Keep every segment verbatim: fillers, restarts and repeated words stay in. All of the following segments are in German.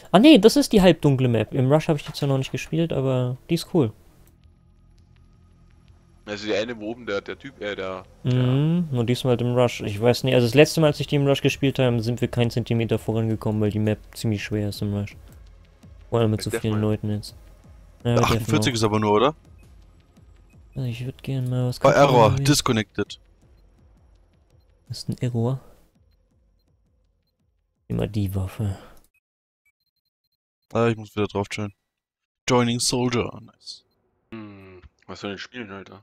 Ah nee, das ist die halbdunkle Map. Im Rush habe ich jetzt ja noch nicht gespielt, aber die ist cool. Also die eine, wo oben der, der Typ, äh, der, der... Mhm, nur diesmal halt im Rush. Ich weiß nicht, also das letzte Mal, als ich die im Rush gespielt habe, sind wir keinen Zentimeter vorangekommen, weil die Map ziemlich schwer ist im Rush. Vor allem mit so vielen Leuten jetzt. Ja, bei achtundvierzig ist aber nur, oder? Also ich würde gerne mal was Bei gucken. Error, irgendwie. disconnected. Das ist ein Error. Immer die Waffe. Ah, ich muss wieder drauf joinen. Joining Soldier, nice. Hm, was soll denn spielen, Alter?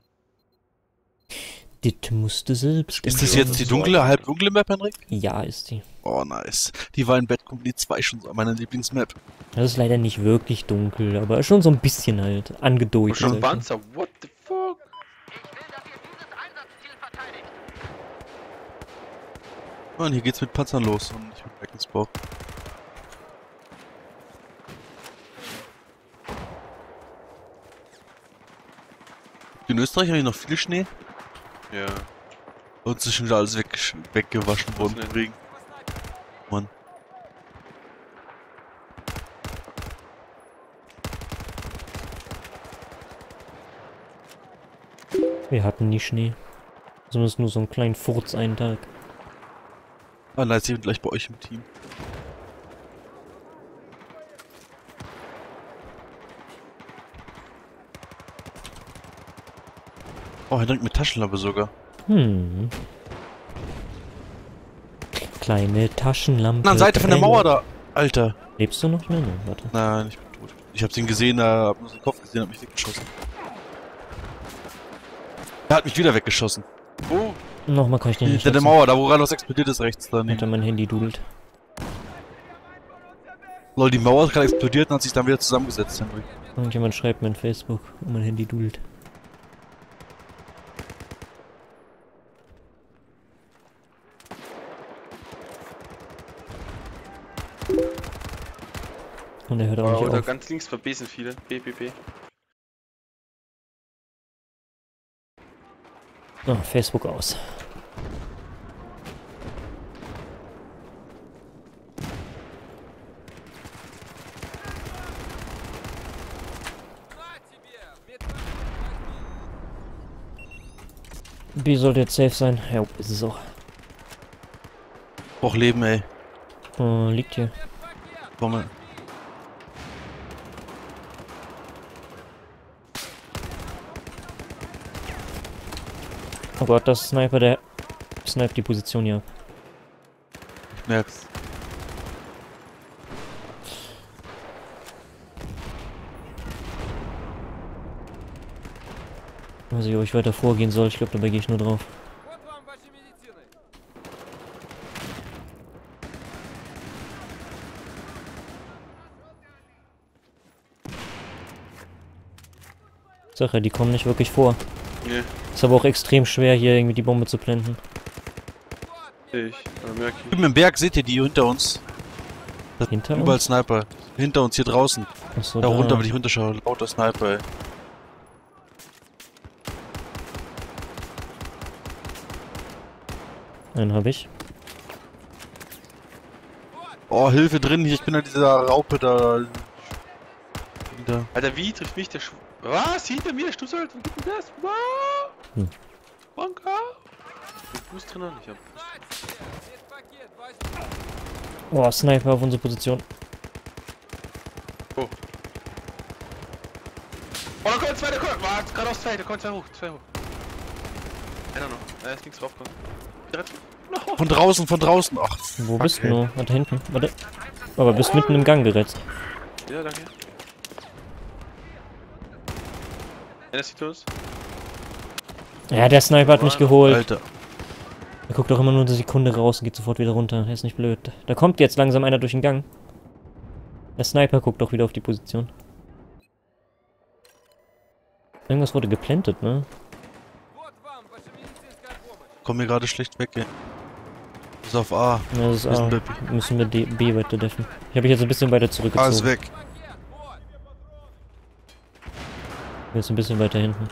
Dit musste selbst. Ist das Ja, jetzt das die ist so dunkle, alt. halbdunkle Map, Henrik? Ja, ist die. Oh, nice. Die war in Bad Company zwei schon so meine Lieblingsmap. Das ist leider nicht wirklich dunkel, aber schon so ein bisschen halt Oh, angedeutet. schon ein halt. Panzer, what the fuck? Mann, hier geht's mit Panzern los und nicht mit Beckensbau. In Österreich habe ich noch viel Schnee Ja. und es ist schon wieder alles weg, weggewaschen worden denn? vom Regen. Mann. Wir hatten nie Schnee. Zumindest nur so einen kleinen Furz einen Tag. Ah, nice, ich bin gleich bei euch im Team. Oh, Henrik mit Taschenlampe sogar. Hm. Kleine Taschenlampe. An der Seite von der brennt. Mauer da, Alter. Lebst du noch? Nein, nein, warte. Nein, ich bin tot. Ich hab den gesehen, da hab nur seinen Kopf gesehen, hab mich weggeschossen. Er hat mich wieder weggeschossen. Oh, Nochmal kann ich den nicht Hinter der nutzen. Mauer, da wo gerade was explodiert ist, rechts Alter, daneben. mein Handy dudelt. Lol, die Mauer ist gerade explodiert und hat sich dann wieder zusammengesetzt, Henrik. Irgendjemand schreibt mir in Facebook und mein Handy dudelt. Und er hört auch oh, nicht da auf. ganz links verbesen viele. B, B, B. Ah, Facebook aus. B sollte jetzt safe sein. Ja, ist es auch. Brauch Leben, ey. Äh, liegt hier. Komm mal. Oh Gott, das Sniper, der sniped die Position hier ab. Ich merk's. Ich weiß nicht, ob ich weiter vorgehen soll. Ich glaube, dabei gehe ich nur drauf. Sache, die kommen nicht wirklich vor. Nee, Ist aber auch extrem schwer, hier irgendwie die Bombe zu blenden. sehe ich. Da merke ich. Drüben im Berg seht ihr die hinter uns. Das Hinter überall uns? Sniper. Hinter uns, hier draußen. Achso, Da da. runter, wenn ich runterschaue. Lauter Sniper, ey. Einen habe ich. Oh, Hilfe drin, hier, ich bin an dieser Raupe da. da. Alter, wie trifft mich der Schuh? Was? Hinter mir, Stussalt? Wie geht denn das? Wow! Hm. Banka! Ich hab Boost drin an, ich hab Boost. Oh, Sniper auf unsere Position. Oh. Oh, da kommt zwei, da kommt. Warte, gerade aus zwei, da kommt zwei hoch, zwei hoch. Einer noch. Er ist links draufgekommen. Direkt. No. Von draußen, von draußen. Ach, Wo fuck, bist du ey. nur? Warte, hinten. Warte. Aber bist mitten im Gang geretzt. Ja, danke. Einer sieht los. Ja, der Sniper hat mich geholt. Alter. Er guckt auch immer nur eine Sekunde raus und geht sofort wieder runter. Er ist nicht blöd. Da kommt jetzt langsam einer durch den Gang. Der Sniper guckt auch wieder auf die Position. Irgendwas wurde geplantet, ne? Komm mir gerade schlecht weg, ey. Ist auf A. Ja, das ist Wir A. sind bei B. Müssen wir D B weiter deffen. Ich habe mich jetzt ein bisschen weiter A ist zurückgezogen. weg. Jetzt ein bisschen weiter hinten.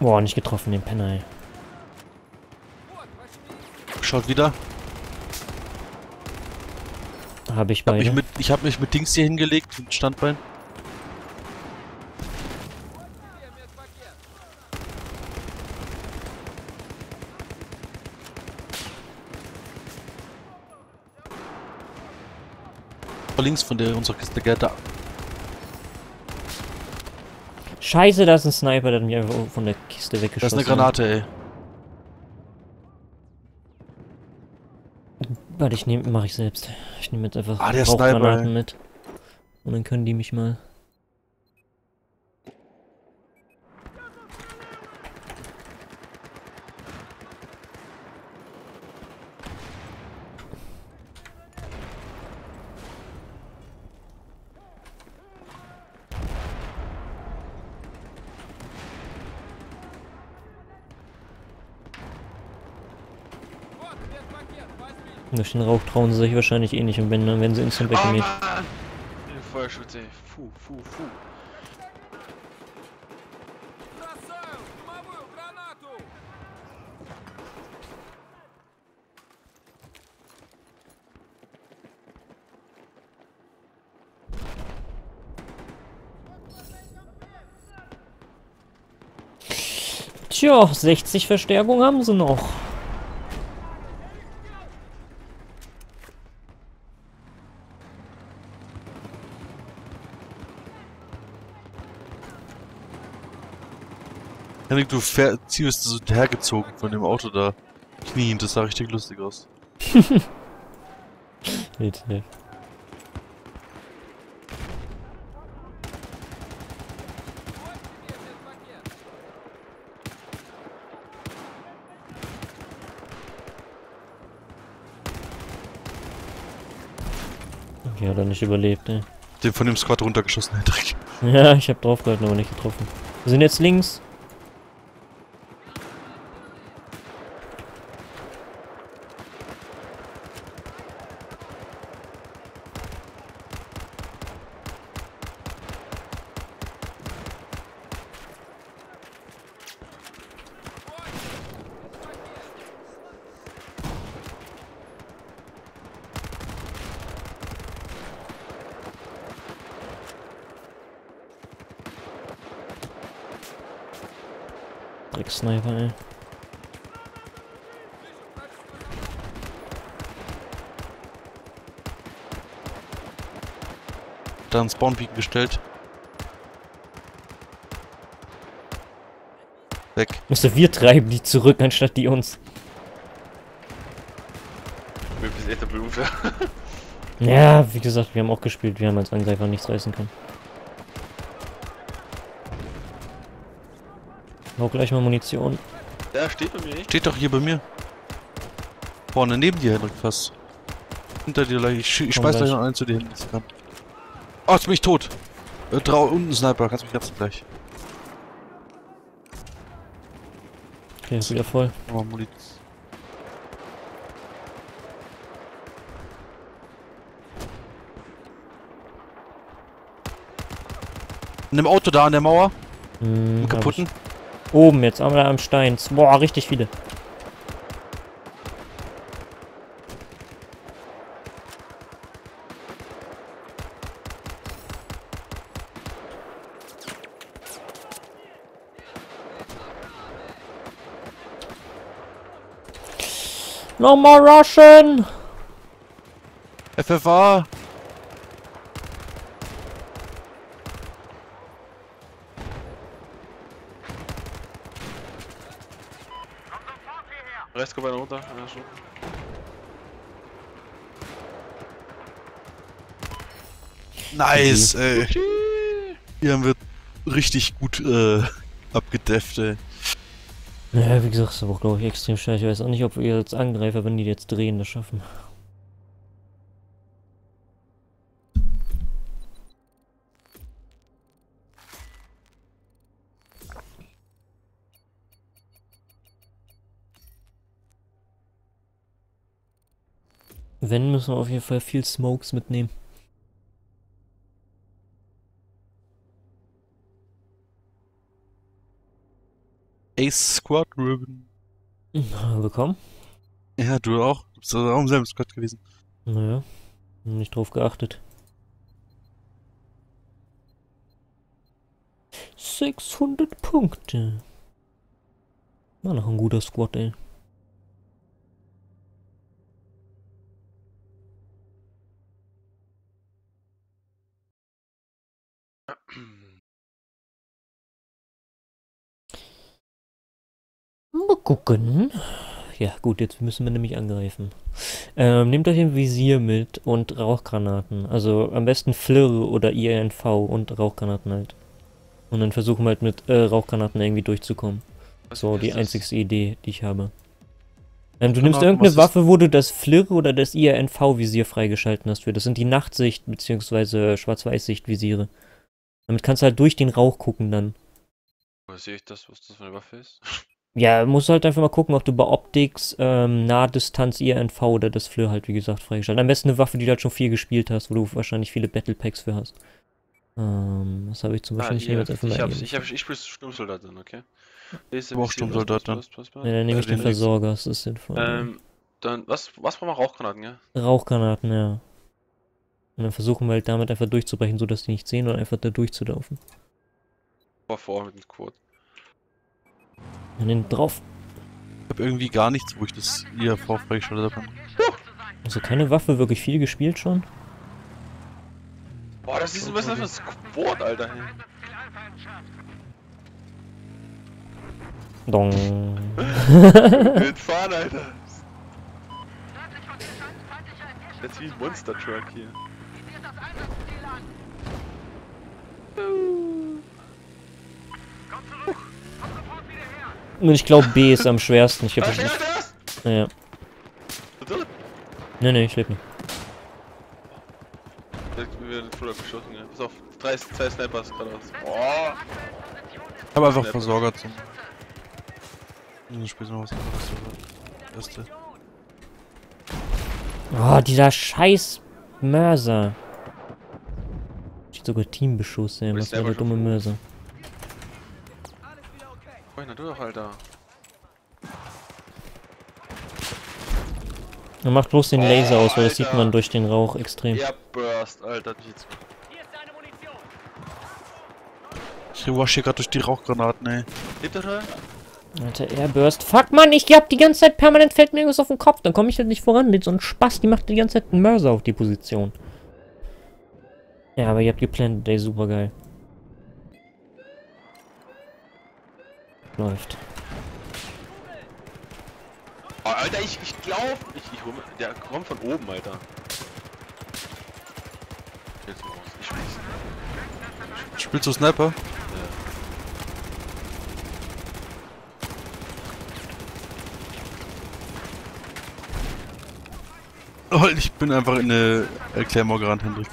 Boah, nicht getroffen, den Penner, ey. Schaut wieder. Habe ich Ich hab, beide. mich mit, ich hab mich mit Dings hier hingelegt, mit Standbein. Links von der unserer Kiste, gell, da. Scheiße, da ist ein Sniper, der hat mich einfach von der Kiste Da weggeschossen. ist eine Granate, ey. Warte, ich nehme, mache ich selbst. Ich nehme jetzt einfach Ah, der Rauchgranaten Sniper, ey. mit. Und dann können die mich mal. Durch den Rauch trauen sie sich wahrscheinlich eh nicht und wenn, dann werden sie instant Oh weggemäht. Mann! Den Feuerschutz, ey. Puh, puh, puh. Tja, sechzig Verstärkung haben sie noch. Henrik, du fähr, ziehst so hergezogen von dem Auto da. Knien, das sah richtig lustig aus. Bitte. Ja, hat er nicht überlebt, ey. Den von dem Squad runtergeschossen, Henrik. Ja, ich hab draufgehalten, aber nicht getroffen. Wir sind jetzt links. Drecksniper, ey. Da ein Spawnpeak gestellt. Weg. Musste wir treiben die zurück, anstatt die uns. Mir ist echt der Blut. Ja, wie gesagt, wir haben auch gespielt, wir haben als Angreifer nichts reißen können. Auch gleich mal Munition. Der steht bei mir nicht. Steht doch hier bei mir. Vorne, neben dir, Henrik, fast. Hinter dir gleich. Ich, ich Komm schmeiß gleich gleich. noch einen zu dir hin. Das kann. Oh, jetzt bin ich tot. Äh, drau unten Sniper, kannst mich ganz gleich. Okay, ist wieder voll. Nochmal Munition. In dem Auto da an der Mauer. Hm, Im hab kaputten. ich. Oben jetzt, aber am Stein. Boah, richtig viele. Nochmal rushen! F F A. Rechts kommt einer runter. Ja, schon. Nice, ey. Hier haben wir richtig gut äh, abgedefft, ey. Ja, wie gesagt, ist aber auch, glaube ich, extrem schwer. Ich weiß auch nicht, ob wir als Angreifer, wenn die jetzt drehen, das schaffen. Wenn, müssen wir auf jeden Fall viel Smokes mitnehmen. Ace Squadron. Bekommen? Ja, du auch. Du bist auch im selben Squad gewesen. Naja, nicht drauf geachtet. sechshundert Punkte. War noch ein guter Squad, ey. Mal gucken. Ja, gut, jetzt müssen wir nämlich angreifen. Ähm, nehmt euch ein Visier mit und Rauchgranaten. Also am besten Flirre oder I N V und Rauchgranaten halt. Und dann versuchen wir halt mit äh, Rauchgranaten irgendwie durchzukommen. Was So, ist die das? einzigste Idee, die ich habe. Ähm, du Granaten, nimmst was irgendeine ist- Waffe, wo du das Flirre oder das I N V-Visier freigeschalten hast für. Das sind die Nachtsicht- bzw. Schwarz-Weiß-Sicht-Visiere. Damit kannst du halt durch den Rauch gucken dann. Woher sehe ich das, was das für eine Waffe ist? Ja, musst du halt einfach mal gucken, ob du bei Optics, ähm, Nahdistanz, I N V oder das Fleur halt, wie gesagt, freigeschaltet. Am besten eine Waffe, die du halt schon viel gespielt hast, wo du wahrscheinlich viele Battle Packs für hast. Ähm, das habe ich zum Beispiel nicht. hier, Nehme jetzt einfach ich mal hab's, einen. ich hab, ich spiele Sturmsoldat dann, okay? Ich hab auch Sturmsoldat dann. Ja, dann nehme ich äh, den den Versorger, das ist sinnvoll. Ähm, dann, was, was brauchen wir? Rauchgranaten, ja? Rauchgranaten, ja. Und dann versuchen wir halt damit einfach durchzubrechen, sodass die nicht sehen und einfach da durchzulaufen. Vor, vor mit dem Quad. Und dann drauf. Ich hab irgendwie gar nichts, wo ich das I R V freigeschaltet habe. Also keine Waffe, wirklich viel gespielt schon. Boah, das ist ein bisschen für ein Squad, Alter. Hey. Dong. Mit fahren, Alter. Das ist wie ein Monster Truck hier. Und ich glaube B ist am schwersten. Ich hab Ah, das schnell, nicht. das! Naja. Verdammt! Nee, nee, ich lebe nicht. Direkt mir den Truck geschossen, ja. Pass auf, drei, zwei Snipers geradeaus. Boah! Ich habe einfach Versorger zum. Ich spiele noch was anderes. Erste. Oh, dieser scheiß Mörser. Steht sogar Teambeschuss, ey. Was für eine dumme Mörser. Oh, na du doch, Alter. Er macht bloß den Oh, Laser aus, weil das Alter. sieht man durch den Rauch extrem. Ja, Burst, Alter. Hat mich jetzt... Ich wasch hier gerade durch die Rauchgranaten, ey. Lebt er schon? Alter, Airburst. Fuck, Mann, ich hab die ganze Zeit permanent fällt mir irgendwas auf den Kopf. Dann komme ich halt nicht voran. Mit so einem Spaß, die macht die ganze Zeit einen Mörser auf die Position. Ja, aber ihr habt geplant, ey, super geil. Läuft. Oh, Alter, ich, ich glaub... Ich, ich hol mir... Der kommt von oben, Alter. Jetzt mal raus. Ich schieße. Spielst du Sniper? Oh, ich bin einfach in eine Erklärung gerannt, Hendrik.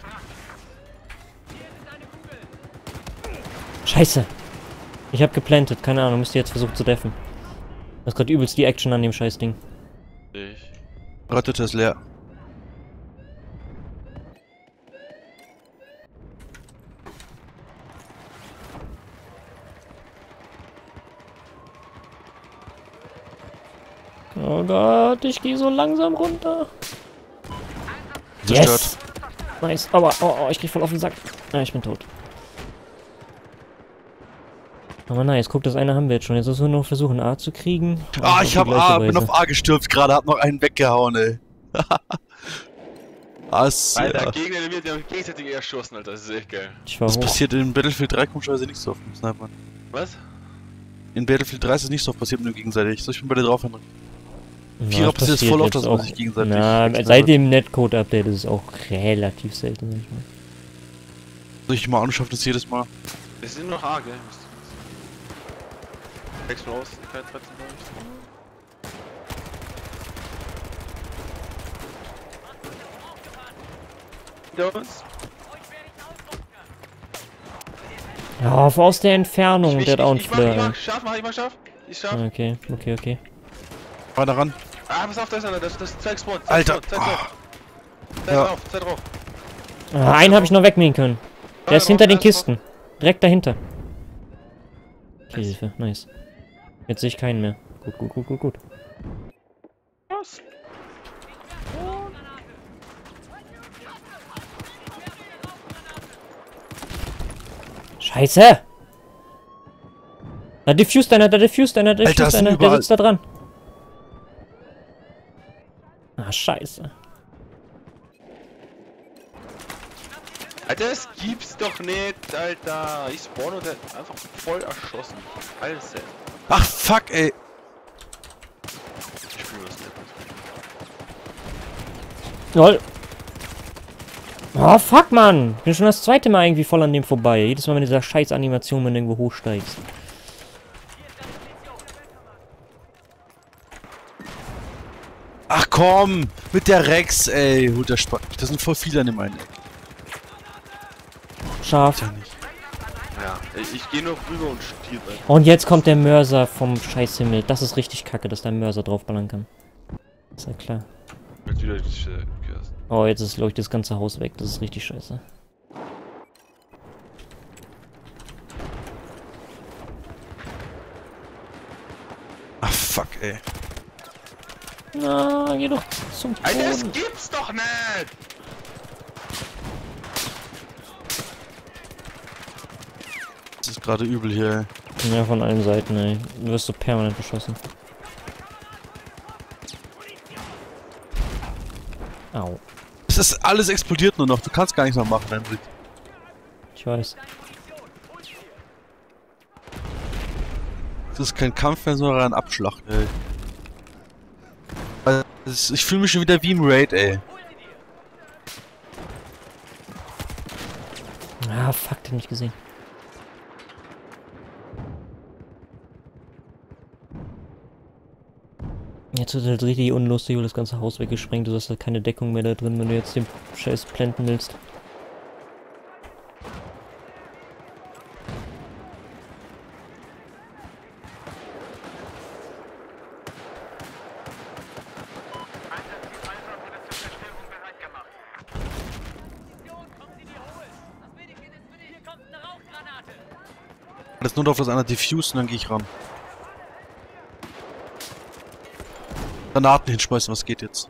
Scheiße. Ich hab geplantet, keine Ahnung, müsst ihr jetzt versuchen zu deffen. Das ist gerade übelst die Action an dem Scheißding. Ich. Ratete ist leer. Oh Gott, ich gehe so langsam runter. Zerstört. Yes! Nice, aber oh, oh, ich krieg voll auf den Sack. Ah, ich bin tot. Aber nice, guck, das eine haben wir jetzt schon. Jetzt müssen wir nur versuchen, A zu kriegen. Ah, Auf ich die hab gleiche A, bin Weise. auf A gestürzt gerade, hab noch einen weggehauen, ey. Ah, ist, Alter, ja. Gegner, die wir haben gegenseitig erschossen, Alter. Das ist echt geil. Ich war Das hoch. passiert in Battlefield drei komischerweise nicht so oft mit Snipern. Was? In Battlefield drei ist es nicht so oft passiert mit dem gegenseitig. So, ich bin bei dir drauf, Hendrik. Na, Vierer passiert voll oft, jetzt dass man auch- sich gegenseitig Na, wegknallt. seit dem Netcode-Update ist es auch relativ selten, sag ich mal. Soll ich mal anschaffen, das jedes Mal? Wir sind noch A, gell? Sechs raus, kein dreizehn Hinter uns. Ja, aus der Entfernung, der hat auch einen ich, ich, mach, ich Flare. mach scharf, mach ich mal scharf. Ich scharf. Okay, okay, okay. Fahr da ran. Ah, pass auf, da ist einer, das, das ist zwei Spawn. Zwei Alter. Spawn, zwei drauf. Zwei Ja. drauf, zwei drauf. Ah, einen habe ich noch wegmähen können. Der ist drauf, hinter den eins drauf. Kisten. Direkt dahinter. Nice. Hilfe, nice. Jetzt sehe ich keinen mehr. Gut, gut, gut, gut, gut. Was? Scheiße! Da diffused einer, da diffused einer, da Alter, diffused das sind einer, der überall- sitzt da dran. Ah, scheiße. Alter, das gibt's doch nicht, Alter. Ich spawn und der hat einfach voll erschossen. Alles selbst. Ach, fuck, ey. Ich spiele was nicht. Lol. Oh, fuck, Mann. Bin schon das zweite Mal irgendwie voll an dem vorbei. Jedes Mal mit dieser scheiß Animation, wenn du irgendwo hochsteigst. Ach komm, mit der Rex, ey. Holt der Spaß. Das sind voll viele an dem einen. Scharf. Ja nicht. Ja, ich, ich gehe noch rüber und stirb einfach. Und jetzt kommt der Mörser vom Scheißhimmel. Das ist richtig kacke, dass der Mörser draufballern kann. Ist ja klar. Jetzt wieder die Shit. Oh, jetzt ist, glaube ich, das ganze Haus weg. Das ist richtig scheiße. Ach, fuck, ey. Na, geh doch zum Alter, das Boden. gibt's doch nicht! Das ist gerade übel hier, ey. Ja, von allen Seiten, ey. Du wirst so permanent beschossen. Au. Es ist alles explodiert nur noch. Du kannst gar nichts mehr machen, Hendrik. Ich weiß. Das ist kein Kampf mehr, sondern ein Abschlacht, ey. Also, es- ich fühle mich schon wieder wie im Raid, ey. Ah, fuck, den hab ich gesehen. Jetzt wird halt richtig unlustig, weil das ganze Haus weggesprengt. Du hast halt keine Deckung mehr da drin, wenn du jetzt den Scheiß planten willst. Das nur darauf, dass einer diffused und dann gehe ich ran. Granaten hinschmeißen, was geht jetzt?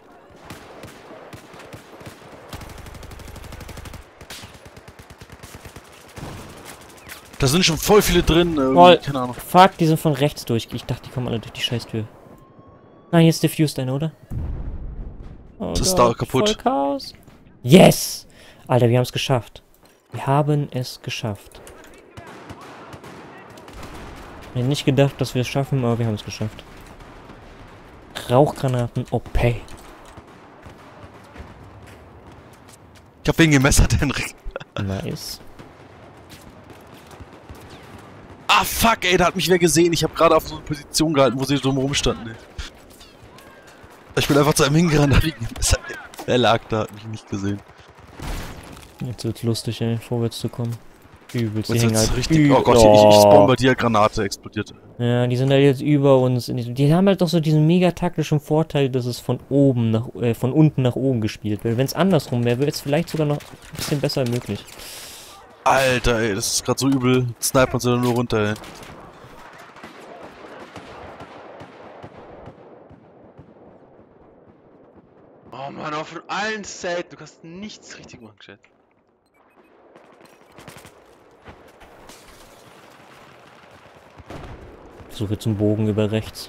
Da sind schon voll viele drin, äh, Voll. keine Ahnung. Fuck, die sind von rechts durch. Ich dachte, die kommen alle durch die Scheißtür. Nein, jetzt diffused einer, oder? Oh Das ist Gott, da kaputt. voll Chaos. Yes! Alter, wir haben es geschafft. Wir haben es geschafft. Ich hätte nicht gedacht, dass wir es schaffen, aber wir haben es geschafft. Rauchgranaten O P. Ich hab wen gemessert, Henrik. Nice. Ah, fuck, ey, da hat mich wer gesehen. Ich habe gerade auf so eine Position gehalten, wo sie drum rumstanden, ey. Ich bin einfach zu einem hingerannt, da liegt ein Messer. Er lag da, hat mich nicht gesehen. Jetzt wird's lustig, ey, vorwärts zu kommen. Übelst, die Jetzt hängen wird's halt richtig. ü- Oh Gott, ich, ich spawn bei dir, Granate explodiert. Ja, die sind halt jetzt über uns. Die haben halt doch so diesen mega taktischen Vorteil, dass es von oben nach, äh, von unten nach oben gespielt wird. Wenn es andersrum wäre, wäre es vielleicht sogar noch ein bisschen besser möglich. Alter, ey, das ist gerade so übel. Snipern sie da nur runter, ey. Oh Mann, auf allen Seiten. Du kannst nichts richtig machen, Chat. Suche zum Bogen über rechts.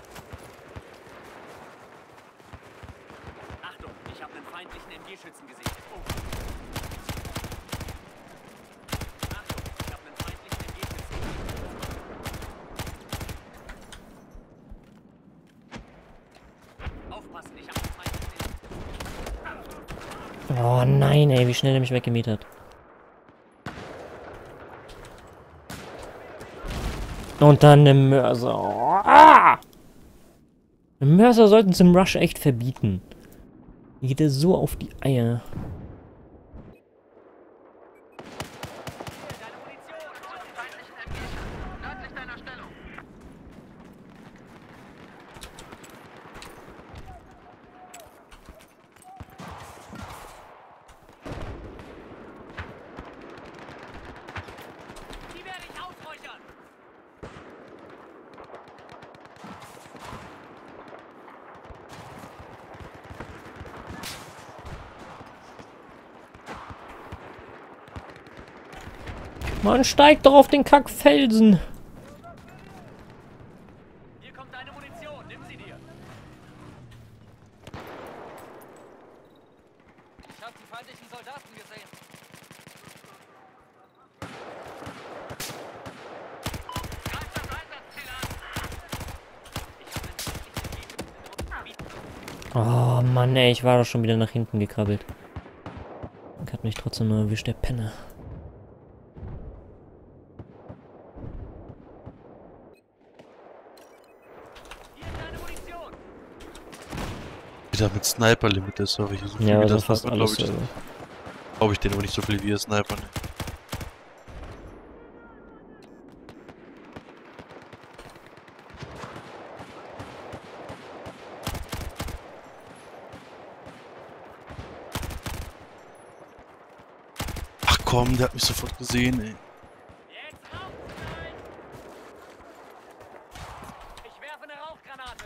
Achtung, ich habe einen feindlichen M G-Schützen gesehen. Oh. Achtung, ich habe einen feindlichen M G-Schützen gesehen. Aufpassen, ich habe einen feindlichen. Oh nein, ey, wie schnell er mich weggemäht hat. Und dann der Mörser. Oh, ah! Den Mörser sollten es im Rush echt verbieten. Mir geht er so auf die Eier. Die werde ich ausräuchern. Mann, steig doch auf den Kackfelsen. Hier kommt deine Munition. Nimm sie dir. Ich habe die feindlichen Soldaten gesehen. Greif das Einsatzziel an. Ich habe Oh Mann, ey, ich war doch schon wieder nach hinten gekrabbelt. Und hat mich trotzdem nur erwischt, der Penner. Hier ist deine Munition. Wieder mit Sniper-Limiter, sorry. So viel Ja, wie also das fast Sniper, alles. glaube ich. Also. Glaube ich den aber nicht so viel wie ihr Sniper. Ne? Ach komm, der hat mich sofort gesehen, ey. Jetzt raufknallen. Ich werfe eine Rauchgranate.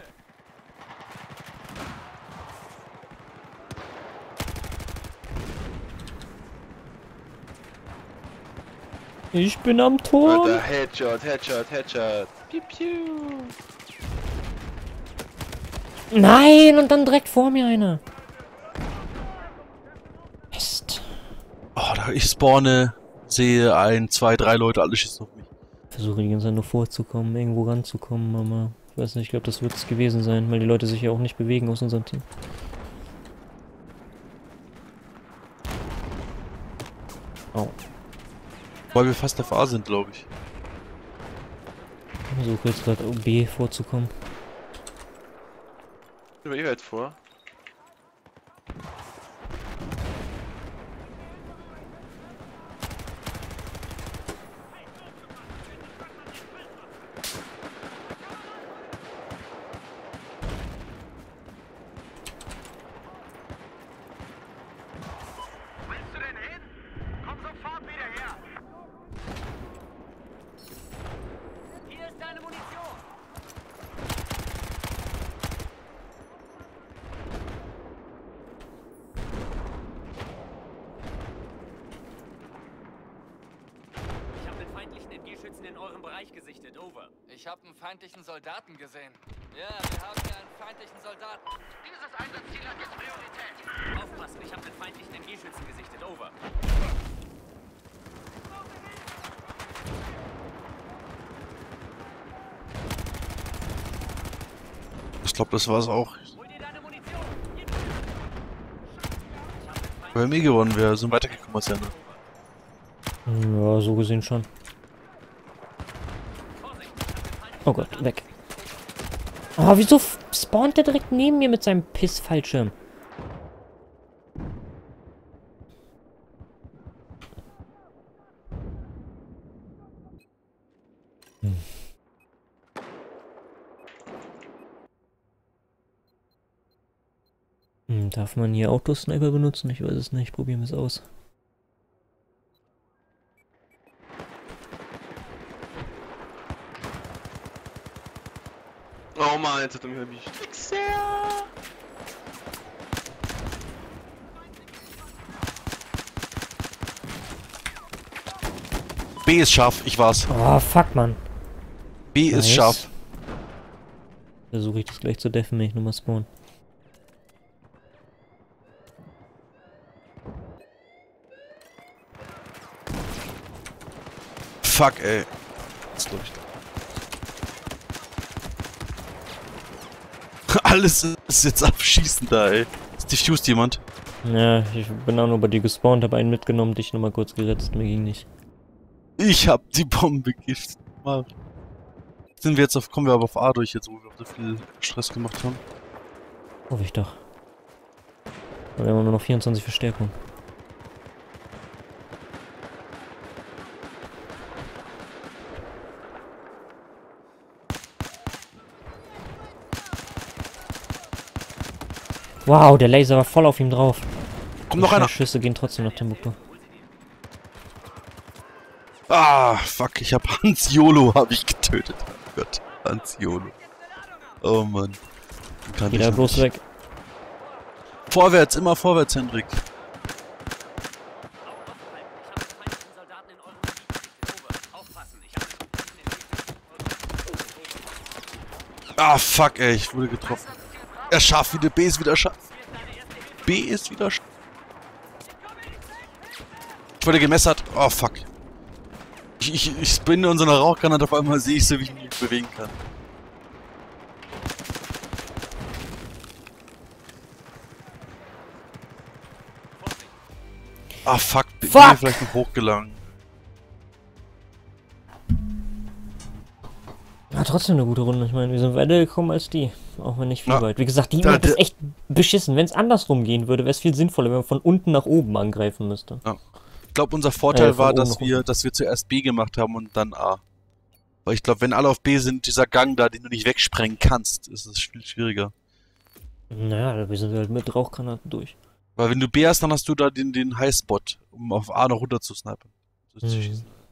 Ich bin am Turm. Alter, Headshot, Headshot, Headshot. Piu, piu. Nein, und dann direkt vor mir einer. Mist. Oh, da ich spawne, sehe ein, zwei, drei Leute, alle schießen auf mich. Versuche die ganze Zeit nur vorzukommen, irgendwo ranzukommen, aber ich weiß nicht, ich glaube, das wird es gewesen sein, weil die Leute sich ja auch nicht bewegen aus unserem Team. Oh. Weil wir fast F A sind, glaube ich. Ich versuche jetzt gerade B vorzukommen. Über ihr jetzt vor. Willst du denn hin? Komm sofort wieder her. Hier ist deine Munition. Ich habe den feindlichen M G-Schützen in eurem Bereich gesichtet. Over. Ich habe einen feindlichen Soldaten gesehen. Ja, wir haben hier einen feindlichen Soldaten. Dieses Einsatzziel hat jetzt Priorität. Aufpassen, ich habe den feindlichen M G-Schützen gesichtet. Over. Ich glaube, das war's auch. Hol dir deine Munition. Hier. Wenn wir eh gewonnen wären, sind weitergekommen als ja, ne? Ja, so gesehen schon. Vorsicht, ich habe den feindlichen Oh Gott, weg. Oh, wieso f- spawnt der direkt neben mir mit seinem Pissfallschirm? Hm. Hm, darf man hier Autosniper benutzen? Ich weiß es nicht. Probieren wir es aus. Oh Mann, jetzt hat er mich erwischt. B ist scharf, ich war's. Oh, fuck, Mann. B ist Nice. scharf. Versuche ich das gleich zu deffen, wenn ich nochmal spawn. Fuck, ey. Das glaub ich. Alles ist jetzt abschießen da, ey. Ist diffused jemand? Ja, ich bin auch nur bei dir gespawnt, habe einen mitgenommen, dich nochmal kurz gerettet, mir ging nicht. Ich hab die Bombe giftet. Mal. Sind wir jetzt auf, kommen wir aber auf A durch jetzt, wo wir so viel Stress gemacht haben. Hoffe ich doch. Aber wir haben nur noch vierundzwanzig Verstärkung. Wow, der Laser war voll auf ihm drauf. Kommt noch einer. Die Schüsse gehen trotzdem nach Timbuktu. Ah, fuck, ich hab Hans Jolo hab ich getötet. Oh Gott, Hans Jolo. Oh Mann. Kann Geh da ich bloß nicht. weg. Vorwärts, immer vorwärts, Hendrik. Aufhalten. Ich habe den feindlichen Soldaten in eurem Gebiet gesichtet. Ah, fuck, ey, ich wurde getroffen. Er schafft wieder, B ist wieder scharf. B ist wieder scharf. Ich wurde gemessert. Oh, fuck. Ich, ich, ich spinne in so einer Rauchgranate, auf einmal sehe ich so, wie ich mich bewegen kann. Ah, fuck. Bin Fuck! ich vielleicht nicht hochgelangt. Ja, trotzdem eine gute Runde. Ich meine, wir sind weitergekommen als die. Auch wenn nicht viel Ja. weit. Wie gesagt, die Da- Map ist da- echt beschissen. Wenn es andersrum gehen würde, wäre es viel sinnvoller, wenn man von unten nach oben angreifen müsste. Ich glaube, unser Vorteil Äh, von war, oben dass nach wir, unten. dass wir zuerst B gemacht haben und dann A. Weil ich glaube, wenn alle auf B sind, dieser Gang da, den du nicht wegsprengen kannst, ist es viel schwieriger. Naja, wir sind halt mit Rauchgranaten durch. Weil wenn du B hast, dann hast du da den, den Highspot, um auf A noch runter zu snipen. Zu Mhm. schießen.